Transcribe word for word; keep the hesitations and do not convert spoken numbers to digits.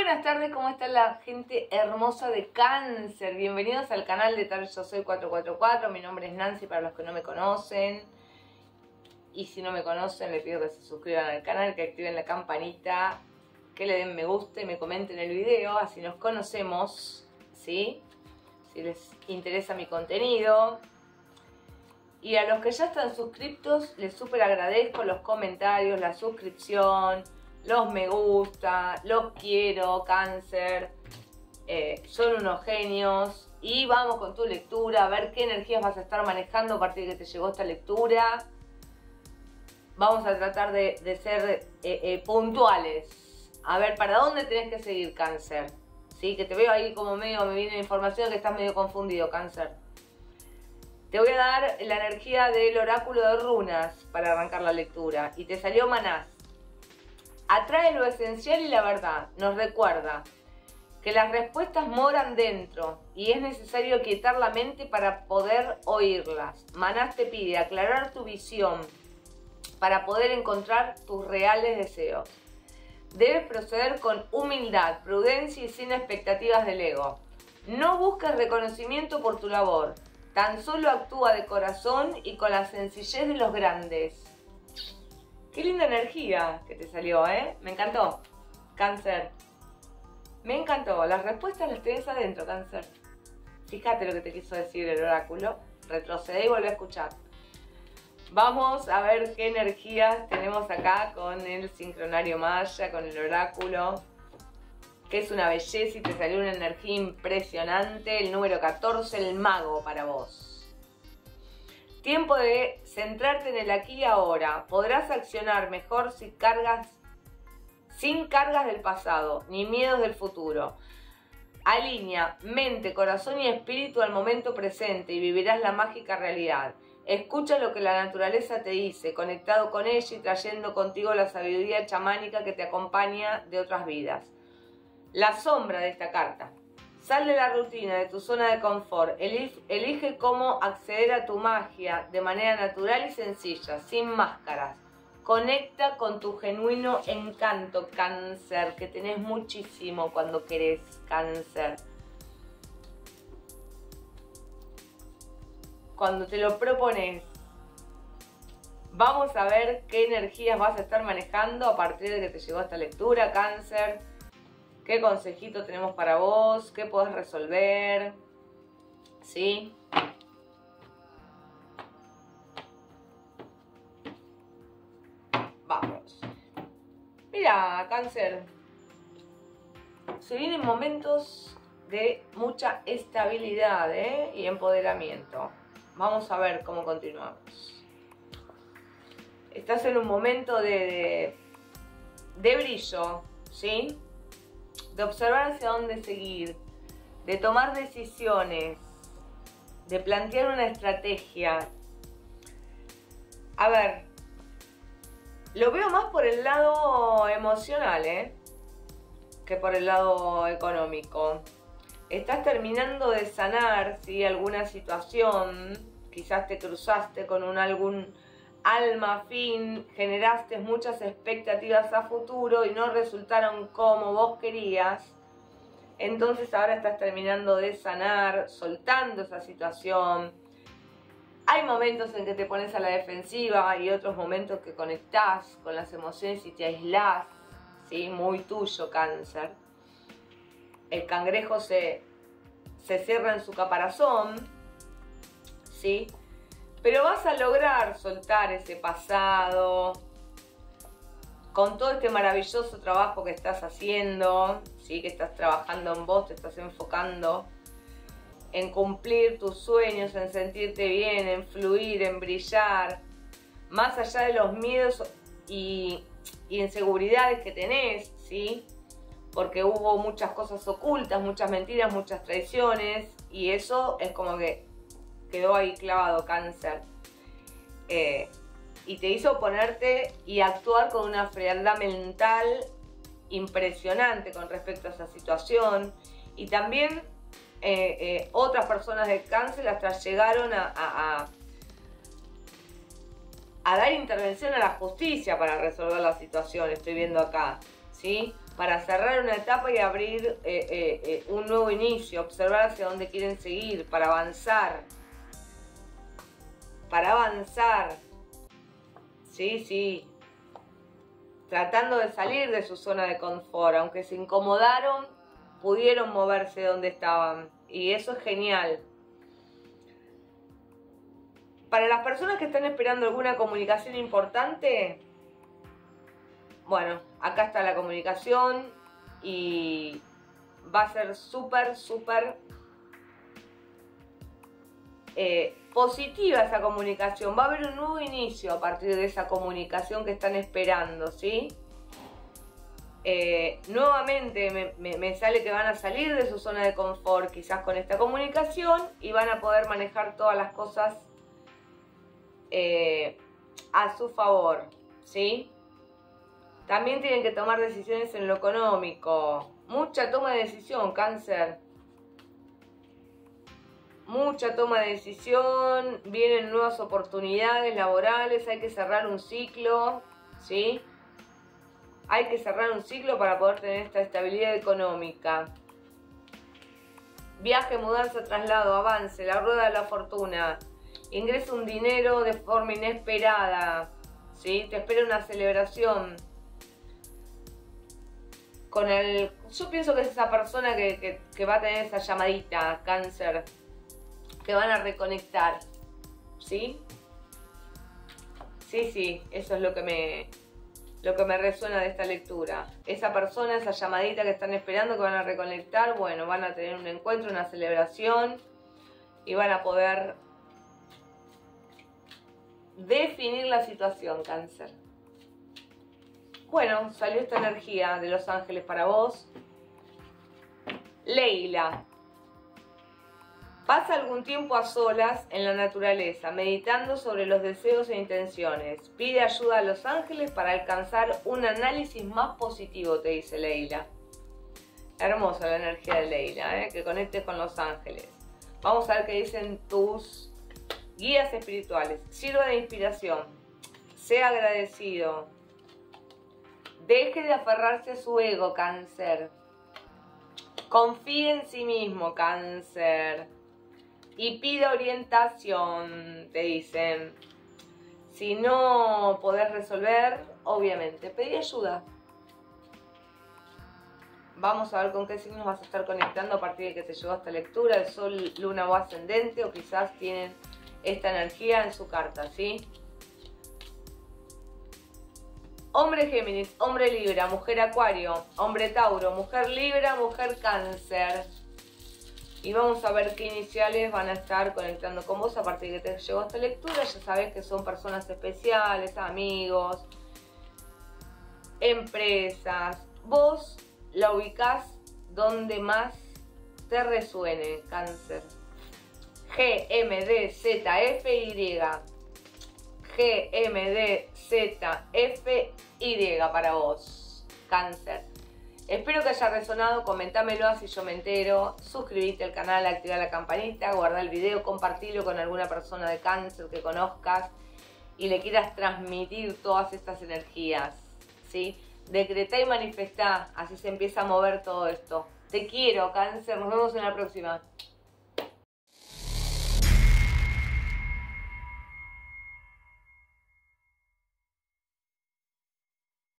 buenas tardes, ¿cómo está la gente hermosa de Cáncer? Bienvenidos al canal de Tal Yo Soy cuatro cuatro cuatro, mi nombre es Nancy para los que no me conocen. Y si no me conocen, les pido que se suscriban al canal, que activen la campanita, que le den me gusta y me comenten el video, así nos conocemos, ¿sí? Si les interesa mi contenido. Y a los que ya están suscriptos, les súper agradezco los comentarios, la suscripción, los me gusta, los quiero, Cáncer. Eh, son unos genios. Y vamos con tu lectura, a ver qué energías vas a estar manejando a partir de que te llegó esta lectura. Vamos a tratar de, de ser eh, eh, puntuales. A ver, ¿para dónde tenés que seguir, Cáncer? ¿Sí? Que te veo ahí como medio, me viene la información que estás medio confundido, Cáncer. Te voy a dar la energía del oráculo de runas para arrancar la lectura. Y te salió Manás. Atrae lo esencial y la verdad. Nos recuerda que las respuestas moran dentro y es necesario quietar la mente para poder oírlas. Manás te pide aclarar tu visión para poder encontrar tus reales deseos. Debes proceder con humildad, prudencia y sin expectativas del ego. No busques reconocimiento por tu labor. Tan solo actúa de corazón y con la sencillez de los grandes. Qué linda energía que te salió, ¿eh? Me encantó, Cáncer. Me encantó. Las respuestas las tenés adentro, Cáncer. Fíjate lo que te quiso decir el oráculo. Retrocede y vuelve a escuchar. Vamos a ver qué energías tenemos acá con el sincronario maya, con el oráculo. Que es una belleza y te salió una energía impresionante. El número catorce, el mago para vos. Tiempo de centrarte en el aquí y ahora. Podrás accionar mejor si cargas, sin cargas del pasado, ni miedos del futuro. Alinea mente, corazón y espíritu al momento presente y vivirás la mágica realidad. Escucha lo que la naturaleza te dice, conectado con ella y trayendo contigo la sabiduría chamánica que te acompaña de otras vidas. La sombra de esta carta. Sal de la rutina, de tu zona de confort. Elige cómo acceder a tu magia de manera natural y sencilla, sin máscaras. Conecta con tu genuino encanto, Cáncer, que tenés muchísimo cuando querés, Cáncer. Cuando te lo propones. Vamos a ver qué energías vas a estar manejando a partir de que te llegó esta lectura, Cáncer. ¿Qué consejito tenemos para vos? ¿Qué podés resolver? ¿Sí? Vamos. Mira, Cáncer. Se vienen momentos de mucha estabilidad, ¿eh? Y empoderamiento. Vamos a ver cómo continuamos. Estás en un momento de, de, de brillo, ¿sí? De observar hacia dónde seguir, de tomar decisiones, de plantear una estrategia. A ver, lo veo más por el lado emocional, ¿eh? Que por el lado económico. Estás terminando de sanar, ¿sí? Alguna situación, quizás te cruzaste con un algún alma afín, generaste muchas expectativas a futuro y no resultaron como vos querías. Entonces ahora estás terminando de sanar, soltando esa situación. Hay momentos en que te pones a la defensiva y otros momentos que conectás con las emociones y te aislás, ¿sí? Muy tuyo, Cáncer. El cangrejo se, se cierra en su caparazón, ¿sí? Pero vas a lograr soltar ese pasado con todo este maravilloso trabajo que estás haciendo, ¿sí? Que estás trabajando en vos, te estás enfocando en cumplir tus sueños, en sentirte bien, en fluir, en brillar, más allá de los miedos y, y inseguridades que tenés, ¿sí? Porque hubo muchas cosas ocultas, muchas mentiras, muchas traiciones y eso es como que quedó ahí clavado, Cáncer. Eh, y te hizo ponerte y actuar con una frialdad mental impresionante con respecto a esa situación. Y también eh, eh, otras personas de Cáncer hasta llegaron a, a, a, a dar intervención a la justicia para resolver la situación, estoy viendo acá, ¿sí? para cerrar una etapa y abrir eh, eh, eh, un nuevo inicio, observar hacia dónde quieren seguir, para avanzar. Para avanzar. Sí, sí. Tratando de salir de su zona de confort, aunque se incomodaron, pudieron moverse de donde estaban. Y eso es genial. Para las personas que están esperando alguna comunicación importante, bueno, acá está la comunicación y va a ser súper, súper eh, positiva esa comunicación. Va a haber un nuevo inicio a partir de esa comunicación que están esperando, ¿sí? Eh, nuevamente me, me, me sale que van a salir de su zona de confort quizás con esta comunicación y van a poder manejar todas las cosas eh, a su favor, ¿sí? También tienen que tomar decisiones en lo económico. Mucha toma de decisión, Cáncer. Mucha toma de decisión. Vienen nuevas oportunidades laborales. Hay que cerrar un ciclo, ¿sí? Hay que cerrar un ciclo para poder tener esta estabilidad económica. Viaje, mudanza, traslado, avance, la rueda de la fortuna. Ingresa un dinero de forma inesperada, ¿sí? Te espera una celebración. Con el, yo pienso que es esa persona que, que, que va a tener esa llamadita, Cáncer, que van a reconectar, ¿sí? Sí, sí, eso es lo que me, lo que me resuena de esta lectura. Esa persona, esa llamadita que están esperando, que van a reconectar, bueno, van a tener un encuentro, una celebración y van a poder definir la situación, Cáncer. Bueno, salió esta energía de los ángeles para vos. Leila. Pasa algún tiempo a solas en la naturaleza, meditando sobre los deseos e intenciones. Pide ayuda a los ángeles para alcanzar un análisis más positivo, te dice Leila. Hermosa la energía de Leila, ¿eh? Que conectes con los ángeles. Vamos a ver qué dicen tus guías espirituales. Sirva de inspiración. Sea agradecido. Deje de aferrarse a su ego, Cáncer. Confíe en sí mismo, Cáncer. Y pida orientación, te dicen. Si no podés resolver, obviamente, pedí ayuda. Vamos a ver con qué signos vas a estar conectando a partir de que te llegó esta lectura. El Sol, Luna o Ascendente, o quizás tienen esta energía en su carta, ¿sí? Hombre Géminis, hombre Libra, mujer Acuario, hombre Tauro, mujer Libra, mujer Cáncer. Y vamos a ver qué iniciales van a estar conectando con vos a partir de que te llegó esta lectura. Ya sabés que son personas especiales, amigos, empresas. Vos la ubicás donde más te resuene, Cáncer. G, M, D, Z, F, Y. G, M, D, Z, F, Y para vos, Cáncer. Espero que haya resonado, comentámelo así yo me entero. Suscríbete al canal, activa la campanita, guarda el video, compartilo con alguna persona de Cáncer que conozcas y le quieras transmitir todas estas energías, ¿sí? Decretá y manifestá, así se empieza a mover todo esto. Te quiero, Cáncer, nos vemos en la próxima.